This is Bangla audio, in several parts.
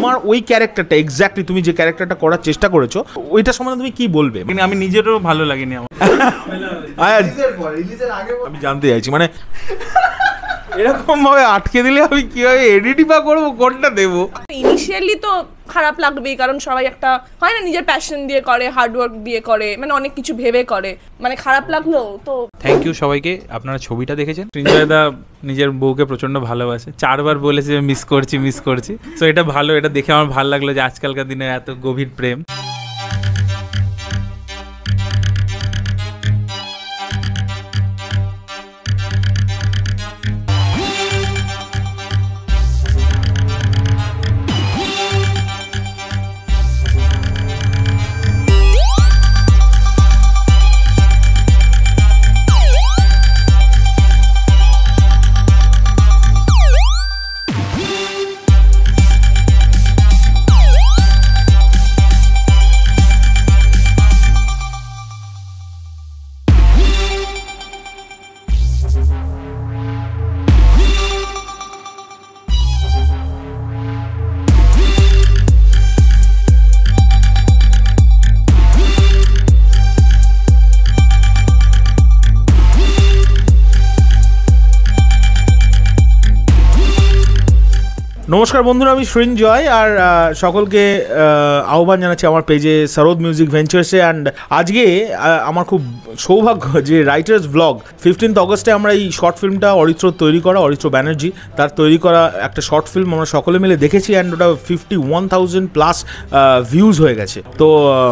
তোমার ওই ক্যারেক্টারটা এক্স্যাক্টলি তুমি যে ক্যারেক্টারটা করার চেষ্টা করেছো ওইটা সম্বন্ধে তুমি কি বলবে? মানে আমি নিজেরও ভালো লাগেনি আমার। আমি জানতে চাইছি মানে এরকম ভাবে আটকে দিলে আমি কিভাবে এডিটই বা করবো, কোনটা দেবো? ইনিশিয়ালি তো খারাপ লাগবেই, কারণ সবাই একটা হয় না নিজের প্যাশন দিয়ে করে, হার্ডওয়ার্ক দিয়ে করে, মানে অনেক কিছু ভেবে করে, মানে খারাপ লাগলো তো। থ্যাংক ইউ সবাইকে, আপনারা ছবিটা দেখেছেন। সৃঞ্জয় দা নিজের বউকে প্রচন্ড ভালোবাসে, 4 বার বলেছে মিস করছি। সো এটা ভালো, এটা দেখে আমার ভালো লাগলো যে আজকালকার দিনে এত গভীর প্রেম। নমস্কার বন্ধুরা, আমি সৃঞ্জয় আর সকলকে আহ্বান জানাচ্ছি আমার পেজে সারোদ মিউজিক ভেঞ্চার্সে। অ্যান্ড আজকে আমার খুব সৌভাগ্য যে রাইটার্স ব্লগ 15 অগস্টে আমরা এই শর্ট ফিল্মটা অরিত্র তৈরি করা, অরিত্র ব্যানার্জি তার তৈরি করা একটা শর্ট ফিল্ম আমরা সকলে মিলে দেখেছি। অ্যান্ড ওটা 51,000+ ভিউজ হয়ে গেছে, তো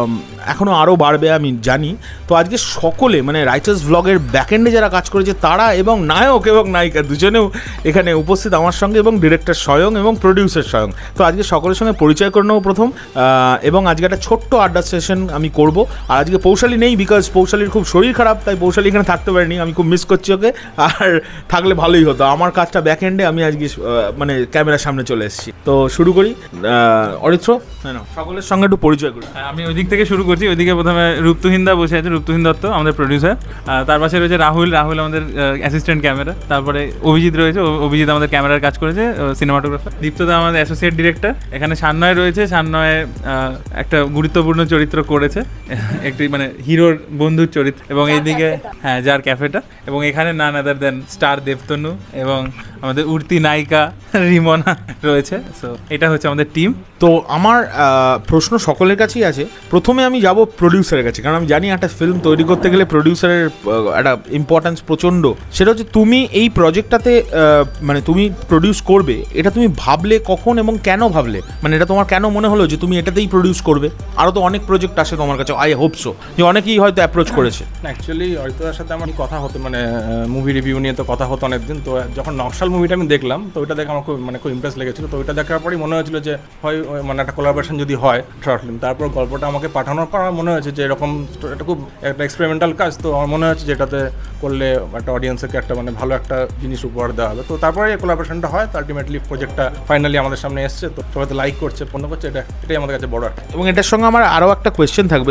এখনও আরও বাড়বে আমি জানি। তো আজকে সকলে মানে রাইটার্স ব্লগের ব্যাকএন্ডে যারা কাজ করেছে তারা এবং নায়ক এবং নায়িকা দুজনেও এখানে উপস্থিত আমার সঙ্গে, এবং ডিরেক্টর স্বয়ং এবং প্রডিউসার স্বয়ং। তো আজকে সকলের সঙ্গে পরিচয় করে নেবো প্রথম, এবং আজকে একটা ছোট্ট আড্ডা সেশন আমি করব। আর আজকে পৌশালী নেই, বিকজ পৌশালীর খুব শরীর খারাপ, তাই পৌশালী এখানে থাকতে পারেনি। আমি খুব মিস করছি ওকে, আর থাকলে ভালোই হতো। আমার কাজটা ব্যাকএন্ডে, আমি আজকে মানে ক্যামেরার সামনে চলে এসেছি। তো শুরু করি। অরিত্র, হ্যাঁ, সকলের সঙ্গে একটু পরিচয় করি। আমি ওই দিক থেকে শুরু করছি। ওইদিকে প্রথমে রিতমা বসে আছে, রিতমা দত্ত আমাদের প্রডিউসার। তার পাশে রয়েছে রাহুল আমাদের অ্যাসিস্ট্যান্ট ক্যামেরা। তারপরে অভিজিৎ রয়েছে, অভিজিৎ আমাদের ক্যামেরার কাজ করেছে, সিনেমাটোগ্রাফার। দীপ্তদা আমাদের অ্যাসোসিয়েট ডিরেক্টর। এখানে সান্নয় রয়েছে, সান্নয় একটা গুরুত্বপূর্ণ চরিত্র করেছে, একটি মানে হিরোর বন্ধুর চরিত্র। এবং এইদিকে হ্যাঁ, যার ক্যাফেটা। এবং এখানে নান আদার দেন স্টার দেবতনু এবং আমাদের উঠতি নায়িকা রিমনা রয়েছে। সো এটা হচ্ছে আমাদের টিম। তো আমার প্রশ্ন সকলের কাছেই আছে। প্রথমে আমি যাব প্রডিউসারের কাছে, কারণ আমি জানি একটা ফিল্ম তৈরি করতে গেলে প্রডিউসারের একটা ইম্পর্টেন্স প্রচণ্ড। সেটা হচ্ছে তুমি এই প্রজেক্টটাতে মানে তুমি প্রডিউস করবে, এটা তুমি ভাবলে কখন এবং কেন ভাবলে? মানে এটা তোমার কেন মনে হলো যে তুমি এটাতেই প্রডিউস করবে? আরও তো অনেক প্রজেক্ট আসে তোমার কাছে, আই হোপ সো, যে অনেকেই হয়তো অ্যাপ্রোচ করেছে। অ্যাকচুয়ালি অরিত্রার সাথে আমার কথা হতো, মানে মুভি রিভিউ নিয়ে তো কথা হতো অনেকদিন। তো যখন নকশাল মুভিটা আমি দেখলাম, তো ওইটা দেখে আমার খুব ইমপ্রেস লেগেছিলো। তো ওইটা দেখার পরেই মনে হয়েছিল যে হয় মানে একটা কোলাবোরেশন যদি হয় শর্ট ফিল্ম। তারপর গল্পটা আমাকে পাঠানোর পর আমার মনে হয়েছে যে এরকম এটা খুব একটা এক্সপেরিমেন্টাল কাজ। তো আমার মনে হচ্ছে যে এটাতে করলে একটা অডিয়েন্সকে একটা মানে ভালো একটা জিনিস উপহার দেওয়া হবে। তো তারপরে এই কোলাবোরেশনটা হয়, তো আলটিমেটলি প্রজেক্টটা ফাইনালি আমাদের সামনে এসছে। তো সবাই তো লাইক করছে, পণ্য করছে, এটাই আমাদের কাছে বড়। এবং এটার সঙ্গে আমার আরও একটা কোয়েশ্চেন থাকবে।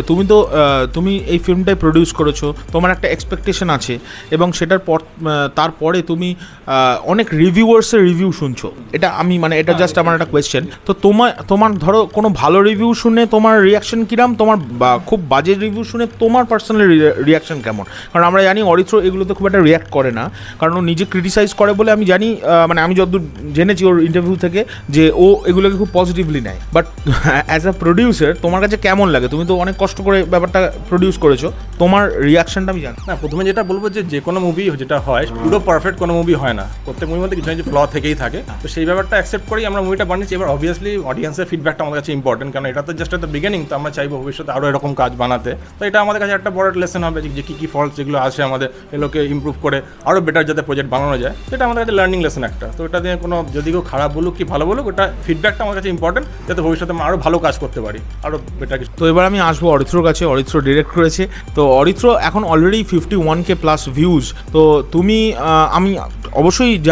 তুমি এই ফিল্মটাই প্রডিউস করেছো, তোমার একটা এক্সপেকটেশন আছে, এবং সেটার পর তারপরে তুমি অনেক রিভিউয়ার্সের রিভিউ শুনছো। এটা আমি মানে এটা জাস্ট আমার একটা কোয়েশ্চেন। তো তোমার ধরো কোনো ভালো রিভিউ শুনে তোমার রিয়াকশন কিরাম, তোমার খুব বাজে রিভিউ শুনে তোমার পার্সোনাল রিয়াকশন কেমন? কারণ আমরা জানি অরিত্র এগুলোতে খুব একটা রিয়াক্ট করে না, কারণ ও নিজে ক্রিটিসাইজ করে বলে আমি জানি। মানে আমি যতদূর জেনেছি ওর ইন্টারভিউ থেকে যে ও এগুলোকে খুব পজিটিভলি নেয়। বাট অ্যাজ আ প্রডিউসার তোমার কাছে কেমন লাগে? তুমি তো অনেক কষ্ট করে ব্যাপারটা প্রডিউস করেছো, তোমার রিয়াকশনটা আমি জানি না। প্রথমে যেটা বলবো যে কোনো মুভি যেটা হয় পুরো পারফেক্ট কোনো মুভি হয় না, প্রত্যেক মুভির মধ্যে কিছু না কিছু ফ্ল থেকেই থাকে। তো সেই ব্যাপারটা অ্যাকসেপ্ট করেই আমরা মুভিটা বানিয়েছি। এবার অবভিয়াসলি অডিয়েন্সের ফিডব্যাকটা আমাদের কাছে ইম্পর্টেন্ট, কারণ এটা তো জাস্ট একটা বিগিনিং। তো আমরা চাইবো ভবিষ্যতে আরও এরকম কাজ বানাতে। তো এটা আমাদের কাছে একটা বড় লেসন হবে যে কী ফল্ট যেগুলো আছে আমাদের, এগুলোকে ইমপ্রুভ করে আরও বেটার যাতে প্রজেক্ট বানানো যায়। সেটা আমাদের কাছে লার্নিং লেসন একটা। তো এটা দিয়ে কোনো যদি কেউ খারাপ বলুক কি ভালো বলুক, ওটা ফিডব্যাকটা আমার কাছে ইম্পর্টেন্ট, যাতে ভবিষ্যতে আমরা আরও ভালো কাজ করতে পারি, আরও বেটার কিছু। তো এবার আমি আসবো অরিত্রর কাছে। অরিত্র ডিরেক্ট করেছে। তো অরিত্র এখন অলরেডি 51K+ ভিউজ। তো তুমি আমি অবশ্যই জানি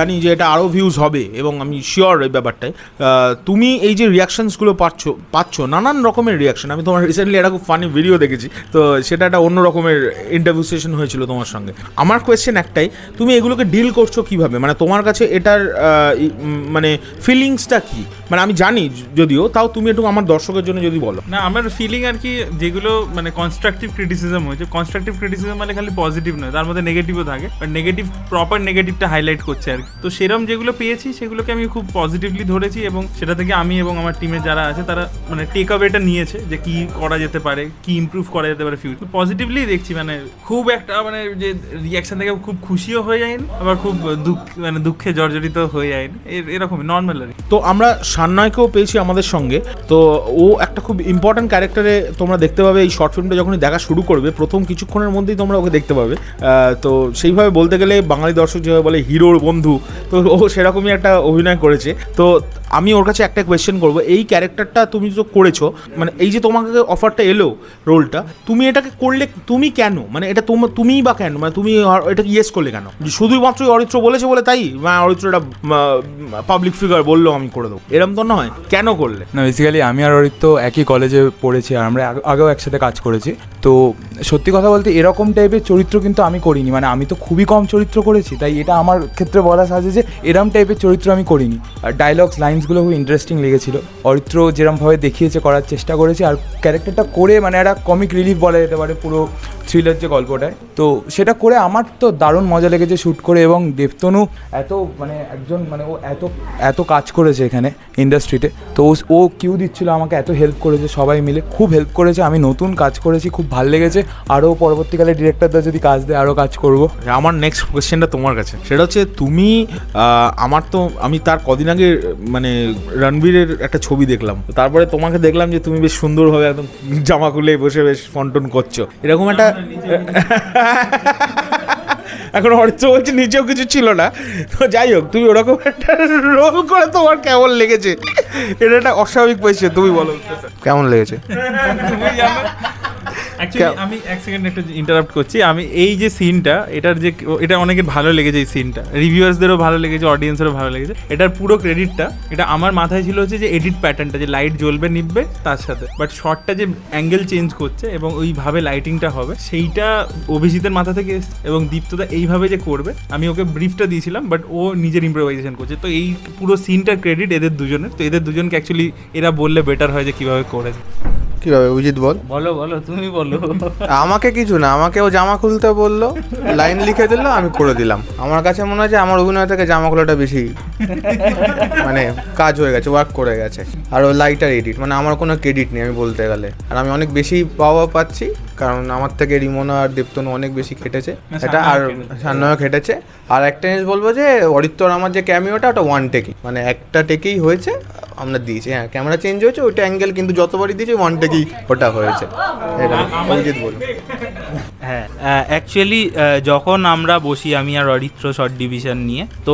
জানি যে এটা আরও ভিউজ হবে এবং আমি শিওর এই ব্যাপারটায়। তুমি এই যে রিয়াকশানসগুলো পাচ্ছ নানান রকমের রিয়াকশন, আমি তোমার রিসেন্টলি একটা খুব ফানি ভিডিও দেখেছি, তো সেটা একটা অন্য রকমের ইন্টারভিউ সেশন হয়েছিল তোমার সঙ্গে। আমার কোয়েশ্চেন একটাই, তুমি এগুলোকে ডিল করছো কীভাবে? মানে তোমার কাছে এটার মানে ফিলিংসটা কী? মানে আমি জানি যদিও, তাও তুমি একটু আমার দর্শকের জন্য যদি বলো। না, আমার ফিলিং আর কি, যেগুলো মানে কনস্ট্রাকটিভ ক্রিটিসিজম হয়েছে, কনস্ট্রাকটিভ ক্রিটিসিজম মানে খালি পজিটিভ নয়, তার মধ্যে নেগেটিভও থাকে, বাট নেগেটিভ প্রপার নেগেটিভটা হাইলাইট করছে আর কি। তো সেরকম যেগুলো পেয়েছি সেগুলোকে আমি খুব পজিটিভলি ধরেছি এবং সেটা থেকে আমি এবং আমার টিমের যারা আছে তারা মানে টেক অ্যাওয়েটা নিয়েছে যে কি করা যেতে পারে, কি ইমপ্রুভ করা যেতে পারে ফিউচার। পজিটিভলি দেখছি, মানে খুব একটা মানে যে রিয়াকশন থেকে খুব খুশিও হয়ে যায়নি, আবার খুব দুঃখে জর্জরিত হয়ে যায়নি, এরকমই নর্মাল আর কি। তো আমরা সান্নয়কেও পেয়েছি আমাদের সঙ্গে, তো ও একটা খুব ইম্পর্ট্যান্ট ক্যারেক্টারে তোমরা দেখতে পাবে এই শর্ট ফিল্মটা যখনই দেখা শুরু করবে, প্রথম কিছুক্ষণের মধ্যেই তোমরা ওকে দেখতে পাবে। তো সেইভাবে বলতে গেলে বাঙালি দর্শক যেভাবে বলে হিরোর বন্ধু, তো ও সেরকমই একটা অভিনয় করেছে। তো আমি ওর কাছে একটা কোয়েশ্চেন করবো, এই ক্যারেক্টারটা তুমি তো করেছো, মানে এই যে তোমাকে অফারটা এলো রোলটা, তুমি এটাকে করলে তুমি কেন, মানে এটা তুমিই বা কেন, মানে তুমি এটা ইয়েস করলে কেন? শুধুমাত্র অরিত্র বলেছে বলে তাই, অরিত্র এটা পাবলিক ফিগার বললো আমি করে দেবো, এরকম তো নয়, কেন করলে? না, বেসিক্যালি আমি আর অরিত্র একই কলেজে পড়েছি আর আমরা আগেও একসাথে কাজ করেছি। তো সত্যি কথা বলতে এরকম টাইপের চরিত্র কিন্তু আমি করিনি, মানে আমি তো খুবই কম চরিত্র করেছি, তাই এটা আমার ক্ষেত্রে বলা সাজে যে এরম টাইপের চরিত্র আমি করিনি। আর ডায়লগস লাইন্সগুলো খুব ইন্টারেস্টিং লেগেছিল, অরিত্র যেরমভাবে দেখিয়েছে করার চেষ্টা করেছি, আর ক্যারেক্টারটা করে মানে একটা কমিক রিলিফ বলা যেতে পারে পুরো থ্রিলার যে গল্পটায়, তো সেটা করে আমার তো দারুণ মজা লেগেছে শ্যুট করে। এবং দেবতনু এত মানে একজন মানে ও এত কাজ করেছে এখানে ইন্ডাস্ট্রিতে, তো ও কিউ দিচ্ছিল আমাকে, এত হেল্প করেছে, সবাই মিলে খুব হেল্প করেছে। আমি নতুন কাজ করেছি, খুব ভালো লেগেছে, আরও পরবর্তীকালে ডিরেক্টররা যদি কাজ দেয় আরও কাজ করব। আমার নেক্সট কোয়েশ্চেনটা তোমার কাছে, সেটা হচ্ছে তুমি আমি তার কদিন আগে মানে রণবীরের একটা ছবি দেখলাম, তারপরে তোমাকে দেখলাম যে তুমি বেশ সুন্দরভাবে একদম জামা খুলে বসে বেশ ফন্টন করছো, এরকম একটা এখন অরিত্র বলছে নিচেও কিছু ছিল না, তো যাই হোক তুমি ওরকম একটা রোল করে তোমার কেমন লেগেছে? এটা একটা অস্বাভাবিক পয়সা, তুমি বলো কেমন লেগেছে? আমি এক সেকেন্ড একটু ইন্টারাপ্ট করছি। আমি এই যে সিনটা, এটা অনেকের ভালো লেগেছে, এই সিনটা রিভিউয়ার্সদেরও ভালো লেগেছে, অডিয়েন্সেরও ভালো লেগেছে। এটার পুরো ক্রেডিটটা এটা আমার মাথায় ছিল হচ্ছে যে এডিট প্যাটার্নটা, যে লাইট জ্বলবে নিববে তার সাথে, বাট শর্টটা যে অ্যাঙ্গেল চেঞ্জ করছে এবং ওইভাবে লাইটিংটা হবে সেইটা অভিজিতের মাথা থেকে এসছে, এবং দীপ্তদা এইভাবে যে করবে আমি ওকে ব্রিফটা দিয়েছিলাম, বাট ও নিজের ইম্প্রোভাইজেশন করছে। তো এই পুরো সিনটার ক্রেডিট এদের দুজনের, তো এদের দুজনকে অ্যাকচুয়ালি এরা বললে বেটার হয় যে কীভাবে করেছে। কিভাবে অভিজিৎ বলো তুমি বলো। আমাকে কিছু না, আমাকে ও জামা খুলতে বললো, লাইন লিখে দিল, আমি করে দিলাম। আমার কাছে মনে হয় যে আমার অভিনয় থেকে জামা খোলাটা বেশি মানে কাজ হয়ে গেছে, ওয়ার্ক করে গেছে। আর ও লাইটার এডিট, মানে আমার কোনো ক্রেডিট নেই আমি বলতে গেলে, আর আমি অনেক বেশি পাওয়া পাচ্ছি, কারণ আমার থেকে রিমোনা আর দেবতনু অনেক বেশি খেটেছে এটা, আর সান্নয় খেটেছে। আর একটা জিনিস বলবো যে অরিত্র আমার যে ক্যামিওটা ওটা ওয়ান টেকই, মানে একটা টেকেই হয়েছে, আমরা দিয়েছি। হ্যাঁ, ক্যামেরা চেঞ্জ হয়েছে, ওইটা অ্যাঙ্গেল কিন্তু যতবারই দিয়েছি ওয়ান টেকই ওটা হয়েছে। অভিজিৎ বলুন। হ্যাঁ, অ্যাকচুয়ালি যখন আমরা বসি আমি আর অরিত্র শর্ট ডিভিশন নিয়ে, তো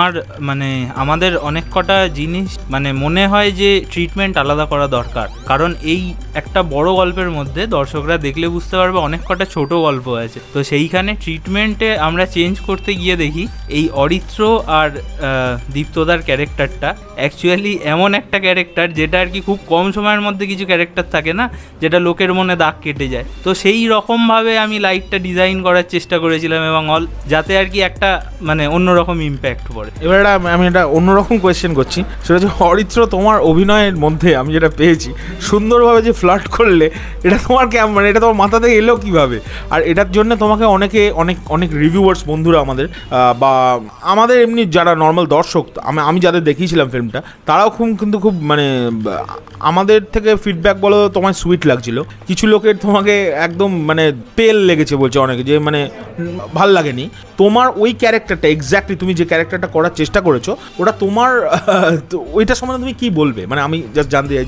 আমাদের অনেক কটা জিনিস মানে মনে হয় যে ট্রিটমেন্ট আলাদা করা দরকার, কারণ এই একটা বড় গল্পের মধ্যে দর্শকরা দেখলে বুঝতে পারবে অনেক কটা ছোট গল্প আছে, তো সেইখানে ট্রিটমেন্টে আমরা চেঞ্জ করতে গিয়ে দেখি এই অরিত্র আর দীপ্তদার ক্যারেক্টারটা অ্যাকচুয়ালি এমন একটা ক্যারেক্টার যেটা আর কি খুব কম সময়ের মধ্যে কিছু ক্যারেক্টার থাকে না যেটা লোকের মনে দাগ কেটে যায়, তো সেই রকমভাবে আমি লাইটটা ডিজাইন করার চেষ্টা করেছিলাম এবং যাতে আর কি একটা মানে অন্যরকম ইম্প্যাক্ট পড়ে। এবার আমি একটা অন্যরকম কোয়েশ্চেন করছি, সেটা হচ্ছে অরিত্র তোমার অভিনয়ের মধ্যে আমি যেটা পেয়েছি সুন্দরভাবে যে ফ্লার্ট করলে, এটা তোমার মানে এটা তোমার মাথা থেকে এলো কীভাবে? আর এটার জন্য তোমাকে অনেক রিভিউয়ার্স বন্ধুরা আমাদের বা আমাদের এমনি যারা নর্মাল দর্শক, আমি যাদের দেখিয়েছিলাম ফিল্মটা, তারাও খুব মানে আমাদের থেকে ফিডব্যাক বলো তোমার সুইট লাগছিল, কিছু লোকের তোমাকে একদম মানে পেল লেগেছে বলছে অনেকে, যে মানে ভাল লাগেনি। তোমার ওই ক্যারেক্টারটা এক্স্যাক্টলি তুমি যে ক্যারেক্টারটা করার চেষ্টা করেছো, ওটা তোমার ওইটার সম্বন্ধে তুমি কি বলবে? মানে আমি জাস্ট জানতে চাইছি।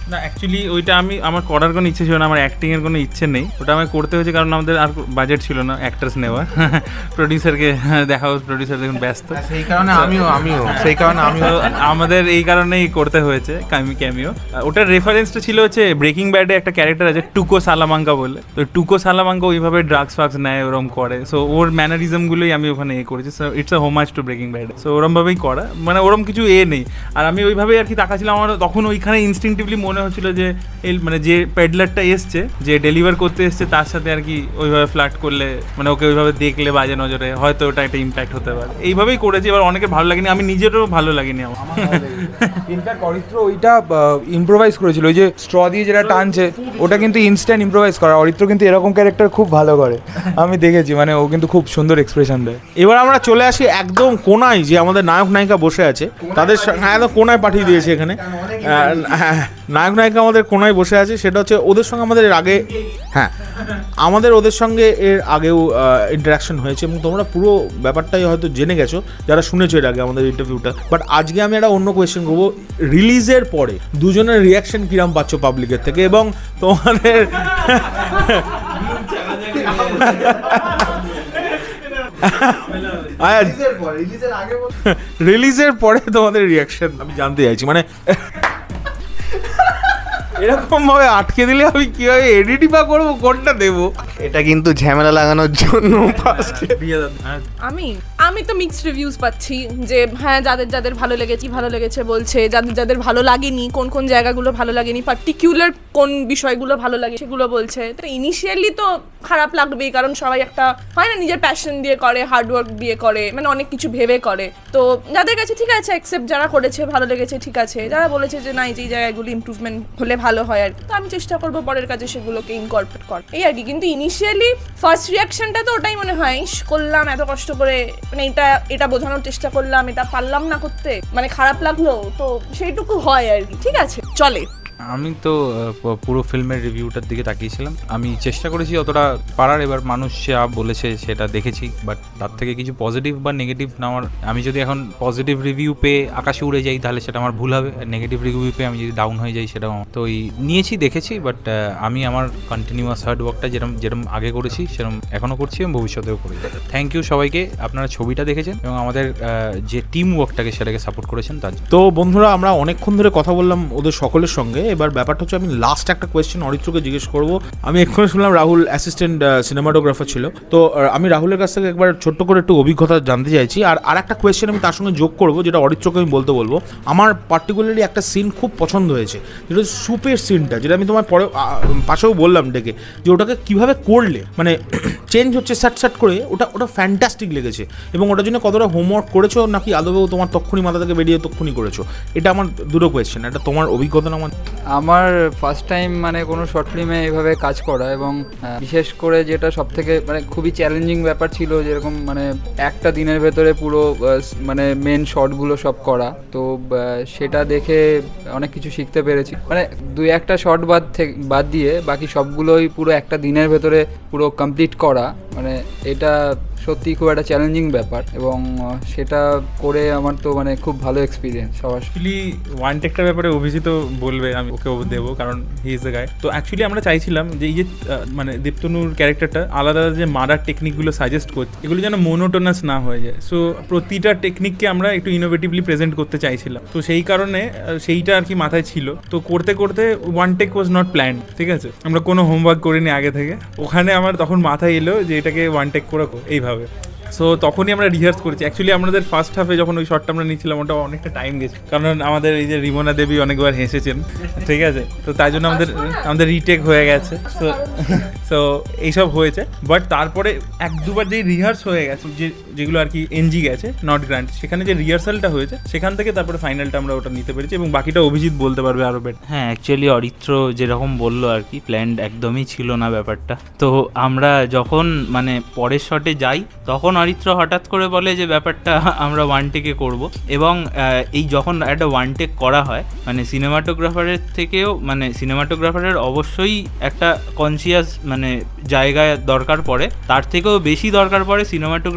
না অ্যাকচুয়ালি ওইটা আমার করার কোনো ইচ্ছে ছিল না, আমার অ্যাক্টিংয়ের কোনো ইচ্ছে নেই, ওটা আমাকে করতে হয়েছে কারণ আমাদের আর বাজেট ছিল না অ্যাক্টার্স নেওয়ার। প্রডিউসারকে দেখা হোক, প্রডিউসার দেখুন ব্যস্ত, সেই কারণে আমিও আমাদের এই কারণেই করতে হয়েছে ক্যামিও। ওটার রেফারেন্সটা ছিল হচ্ছে ব্রেকিং ব্যাডে একটা ক্যারেক্টার আছে টুকো সালামাঙ্কা বলে, তো টুকো সালামাঙ্কা ওইভাবে ড্রাগস ফাগস নেয় ওরম করে, সো ওর ম্যানারিজমগুলোই আমি ওখানে করেছি। So it's a homage to Breaking Bad, so ওরমভাবেই করা, মানে ওরম কিছু নেই। আর আমি ওইভাবেই আর কি তাকাছিলাম, আমার তখন ওইখানে ইনস্টিংটিভলি মনে হচ্ছিল যে মানে যে পেডলারটা এসছে, যে ডেলিভার করতে এসছে, তার সাথে আর কি ওইভাবে ফ্লার্ট করলে, মানে ওকে ওইভাবে দেখলে বাজে নজরে হয়তো ওটা একটা ইম্প্যাক্ট হতে পারে, এইভাবেই করেছি। এবার অনেকের ভালো লাগেনি, আমি নিজেরও ভালো লাগেনি আমার। ইনফ্যাক্ট অরিত্র ওইটা ইম্প্রোভাইজ করেছিল, ওই যে স্ট্র দিয়ে যেটা টানছে ওটা কিন্তু ইনস্ট্যান্ট ইম্প্রোভাইজ করা। অরিত্র কিন্তু এরকম ক্যারেক্টার খুব ভালো করে, আমি দেখেছি, মানে ও কিন্তু খুব সুন্দর এক্সপ্রেশন দেয়। এবার আমরা চলে আসি একদম কোনায়, যে আমাদের নায়ক নায়িকা বসে আছে তাদের একদম কোনায় পাঠিয়ে দিয়েছে এখানে। নায়ক নায়িকা আমাদের কোনায় বসে আছে, সেটা হচ্ছে ওদের সঙ্গে আমাদের এর আগে, হ্যাঁ আমাদের ওদের সঙ্গে এর আগেও ইন্টারাকশন হয়েছে এবং তোমরা পুরো ব্যাপারটাই হয়তো জেনে গেছো যারা শুনেছো এর আগে আমাদের ইন্টারভিউটা। বাট আজকে আমি একটা অন্য কোয়েশ্চেন করবো, রিলিজের পরে দুজনের রিয়াকশন কিরম পাচ্ছ পাবলিকের থেকে, এবং তোমাদের রিলিজের পরে তোমাদের রিয়াকশন আমি জানতে চাইছি। মানে এরকম ভাবে আটকে দিলে আমি কিভাবে এডিটই বা করবো, কোনটা দেবো? এটা কিন্তু ঝামেলা লাগানোর জন্য আমি তো মিক্সড রিভিউজ পাচ্ছি, যে হ্যাঁ যাদের যাদের ভালো লেগেছে বলছে, যাদের যাদের ভালো লাগেনি, কোন কোন জায়গাগুলো ভালো লাগেনি, পার্টিকুলার কোন বিষয়গুলো ভালো লাগে সেগুলো বলছে। তো ইনিশিয়ালি তো খারাপ লাগবেই, কারণ সবাই একটা হয় না নিজের প্যাশন দিয়ে করে, হার্ডওয়ার্ক দিয়ে করে, মানে অনেক কিছু ভেবে করে। তো যাদের কাছে ঠিক আছে অ্যাকসেপ্ট, যারা করেছে ভালো লেগেছে ঠিক আছে, যারা বলেছে যে না এই যে জায়গাগুলো ইমপ্রুভমেন্ট হলে ভালো হয় আর কি, তো আমি চেষ্টা করবো পরের কাজে সেগুলোকে ইনকর্পোরেট কর এই আর কি। কিন্তু ইনিশিয়ালি ফার্স্ট রিয়াকশনটা তো ওটাই মনে হয়, করলাম এত কষ্ট করে, মানে এটা বোঝানোর চেষ্টা করলাম, এটা পারলাম না করতে, মানে খারাপ লাগলো, তো সেইটুকু হয় আর কি, ঠিক আছে চলে। আমি তো পুরো ফিল্মের রিভিউটার দিকে তাকিয়েছিলাম, আমি চেষ্টা করেছি অতটা পারার, এবার মানুষ যা বলেছে সেটা দেখেছি, বাট তার থেকে কিছু পজিটিভ বা নেগেটিভ নেওয়ার, আমি যদি এখন পজিটিভ রিভিউ পেয়ে আকাশে উড়ে যাই তাহলে সেটা আমার ভুল হবে, আর নেগেটিভ রিভিউ পেয়ে আমি যদি ডাউন হয়ে যাই সেটাও, তো নিয়েছি দেখেছি, বাট আমি আমার কন্টিনিউয়াস হার্ড ওয়ার্কটা যেরকম আগে করেছি সেরকম এখনও করছি এবং ভবিষ্যতেও করি। থ্যাংক ইউ সবাইকে, আপনারা ছবিটা দেখেছেন এবং আমাদের যে টিম ওয়ার্কটাকে সেটাকে সাপোর্ট করেছেন তার জন্য। তো বন্ধুরা আমরা অনেকক্ষণ ধরে কথা বললাম ওদের সকলের সঙ্গে, এবার ব্যাপারটা হচ্ছে আমি লাস্ট একটা কোয়েশ্চেন অরিত্রকে জিজ্ঞেস করবো। আমি এক্ষুনি শুনলাম রাহুল অ্যাসিস্ট্যান্ট সিনেমাটোগ্রাফার ছিল, তো আমি রাহুলের কাছ থেকে একবার ছোট্ট করে একটু অভিজ্ঞতা জানতে চাইছি। আর একটা কোয়েশ্চেন আমি তার সঙ্গে যোগ করবো, যেটা অরিত্রকে আমি বলবো আমার পার্টিকুলারলি একটা সিন খুব পছন্দ হয়েছে, যেটা হচ্ছে স্যুপের সিনটা, যেটা আমি তোমার পরে পাশেও বললাম ডেকে, যে ওটাকে কীভাবে করলে মানে চেঞ্জ হচ্ছে স্যাট করে, ওটা ফ্যান্টাস্টিক লেগেছে। এবং ওটার জন্য কতটা হোমওয়ার্ক করেছো, নাকি আদৌ তোমার তক্ষুনি মাথা থেকে বেরিয়ে তক্ষুনি করেছো? এটা আমার দুটো কোয়েশ্চেন, এটা তোমার অভিজ্ঞতা না আমার ফার্স্ট টাইম মানে কোনো শর্ট ফিল্মে এইভাবে কাজ করা, এবং বিশেষ করে যেটা সব থেকে মানে খুবই চ্যালেঞ্জিং ব্যাপার ছিল, যেরকম মানে একটা দিনের ভেতরে পুরো মানে মেন শর্টগুলো সব করা, তো সেটা দেখে অনেক কিছু শিখতে পেরেছি। মানে দুই একটা শর্ট বাদ দিয়ে বাকি সবগুলোই পুরো একটা দিনের ভেতরে পুরো কমপ্লিট করা, মানে এটা সত্যি খুব একটা চ্যালেঞ্জিং ব্যাপার, এবং সেটা করে আমার তো মানে খুব ভালো এক্সপিরিয়েন্স সবার। অ্যাকচুয়ালি ওয়ান টেকটার ব্যাপারে অভিজিৎ বলবে, আমি ওকে দেবো কারণ হি ইজ দ্য গাই। তো অ্যাকচুয়ালি আমরা চাইছিলাম যে এই যে মানে দেবতনুর ক্যারেক্টারটা আলাদা যে মারার টেকনিকগুলো সাজেস্ট করছে, এগুলো যেন মোনোটোনাস না হয়ে যায়। সো প্রতিটা টেকনিককে আমরা একটু ইনোভেটিভলি প্রেজেন্ট করতে চাইছিলাম, তো সেই কারণে সেইটা আর কি মাথায় ছিল। তো করতে করতে one take was not planned, ঠিক আছে, আমরা কোনো হোমওয়ার্ক করিনি আগে থেকে। ওখানে আমার তখন মাথায় এলো যে এটাকে ওয়ান টেক করে এইভাবে, সো তখনই আমরা রিহার্স করেছি। অ্যাকচুয়ালি আমাদের ফার্স্ট হাফে যখন ওই শটটা আমরা নিচ্ছিলাম ওটা অনেকটা টাইম গেছে, কারণ আমাদের এই যে রিমোনা দেবী অনেকবার হেসেছেন, ঠিক আছে, তো তাই জন্য আমাদের রিটেক হয়ে গেছে। সো এইসব হয়েছে, বাট তারপরে এক দুবার যেই রিহার্স হয়ে গেছে, যেগুলো আর কি এনজি গেছে নট গ্রান্ট, সেখানে যে রিহার্সালটা হয়েছে সেখান থেকে তারপরে ফাইনালটা আমরা ওটা নিতে পেরেছি, এবং বাকিটা অভিজিৎ বলতে পারবে আরও বেটার। হ্যাঁ, অ্যাকচুয়ালি অরিত্র যেরকম বললো আর কি, প্ল্যান্ড একদমই ছিল না ব্যাপারটা। তো আমরা যখন মানে পরের শটে যাই তখন অরিত্র হঠাৎ করে বলে যে ব্যাপারটা আমরা ওয়ান টেকে করবো, এবং এই যখন একটা ওয়ান টেক করা হয় মানে সিনেমাটোগ্রাফারের থেকেও মানে সিনেমাটোগ্রাফারের অবশ্যই একটা কনসিয়াস মানে জায়গায় দরকার পড়ে, তার থেকেও বেশি দরকার পড়ে সিনেমাটোগ্রাফার এবং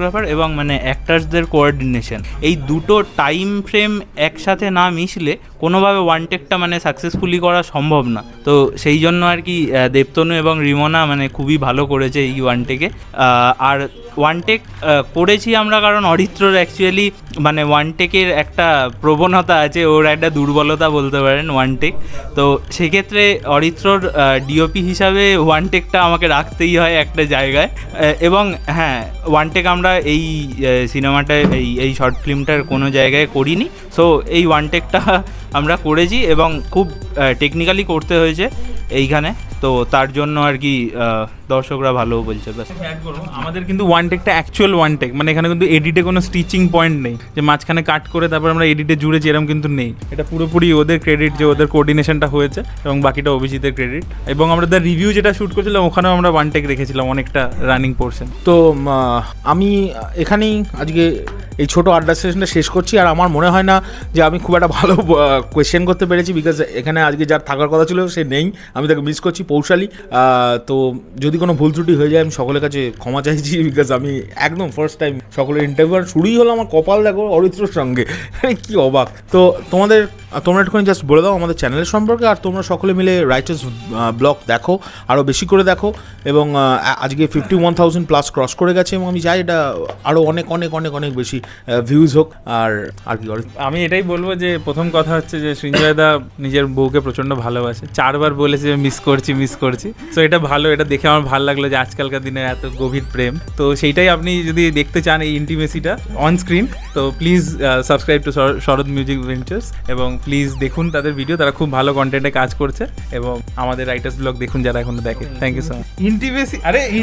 এবং মানে অ্যাক্টার্সদের কোঅর্ডিনেশন, এই দুটো টাইম ফ্রেম একসাথে না মিশলে কোনোভাবে ওয়ান টেকটা মানে সাকসেসফুলি করা সম্ভব না। তো সেই জন্য আর কি দেবতনু এবং রিমোনা মানে খুবই ভালো করেছে এই ওয়ান টেকে। আর ওয়ান টেক করেছি আমরা কারণ অরিত্রর অ্যাকচুয়ালি মানে ওয়ান টেকের একটা প্রবণতা আছে, ওর একটা দুর্বলতা বলতে পারেন ওয়ান টেক। তো সেক্ষেত্রে অরিত্রর ডিওপি হিসাবে ওয়ান টেকটা আমাকে রাখতেই হয় একটা জায়গায়। এবং হ্যাঁ, ওয়ান টেক আমরা এই সিনেমাটায় এই শর্ট ফিল্মটার কোনো জায়গায় করিনি। সো এই ওয়ান টেকটা আমরা করেছি এবং খুব টেকনিক্যালি করতে হয়েছে এইখানে। তো তার জন্য আর কি দর্শকরা ভালো বলছে। ব্যাস অ্যাড করবো, আমাদের কিন্তু ওয়ান টেকটা অ্যাকচুয়াল ওয়ান টেক, মানে এখানে কিন্তু এডিটে কোনো স্টিচিং পয়েন্ট নেই যে মাঝখানে কাট করে তারপর আমরা এডিটে জুড়েছি, এরকম কিন্তু নেই। এটা পুরোপুরি ওদের ক্রেডিট যে ওদের কোঅর্ডিনেশনটা হয়েছে এবং বাকিটা অভিজিতের ক্রেডিট। এবং আমরা দ্য রিভিউ যেটা শ্যুট করছিলাম ওখানেও আমরা ওয়ান টেক রেখেছিলাম অনেকটা রানিং পোর্শন। তো আমি এখানেই আজকে এই ছোটো আড্ডা সেশনটা শেষ করছি। আর আমার মনে হয় না যে আমি খুব একটা ভালো কোয়েশ্চেন করতে পেরেছি, বিকজ এখানে আজকে যার থাকার কথা ছিল সে নেই, আমি তাকে মিস করছি, 𝗃𝗠𝗇। তো যদি কোনো ভুল ত্রুটি হয়ে যায় আমি সকলের কাছে ক্ষমা চাইছি, বিকজ আমি একদম ফার্স্ট টাইম সকলের ইন্টারভিউ, আর শুরুই হলো আমার কপাল দেখো অরিত্রর সঙ্গে, কি অবাক। তো তোমরা একটুখানি জাস্ট বলে দাও আমাদের চ্যানেলের সম্পর্কে, আর তোমরা সকলে মিলে রাইটার্স ব্লগ দেখো, আরও বেশি করে দেখো। এবং আজকে 51,000+ ক্রস করে গেছে এবং আমি চাই এটা আরও অনেক অনেক অনেক অনেক বেশি ভিউজ হোক। আর কি আমি এটাই বলবো যে প্রথম কথা হচ্ছে যে সৃঞ্জয় দা নিজের বউকে প্রচণ্ড ভালোবাসে, 4 বার বলেছে মিস করছি। সো এটা ভালো, এটা দেখে আমার ভালো লাগলো যে আজকালকার দিনে এত গভীর প্রেম। তো সেইটাই আপনি যদি দেখতে চান এই ইন্টিমেসিটা অন স্ক্রিন, তো please subscribe to Sharat Music Ventures এবং প্লিজ দেখুন তাদের ভিডিও, তারা খুব ভালো কন্টেন্টে কাজ করছে। এবং আমাদের রাইটার্স ব্লগ দেখুন যারা এখনো দেখে। Thank you so much. Intimacy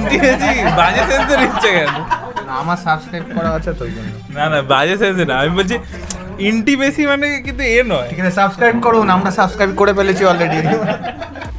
বাজে সেন্সে নিচ্ছে কেন? আমার সাবস্ক্রাইব করা আছে তো না বাজে সেন্সে না, আমি বলছি ইন্টিমেসি মানে কিন্তু নয়। ঠিক আছে, সাবস্ক্রাইব করুন, আমরা সাবস্ক্রাইব করে ফেলেছি অলরেডি।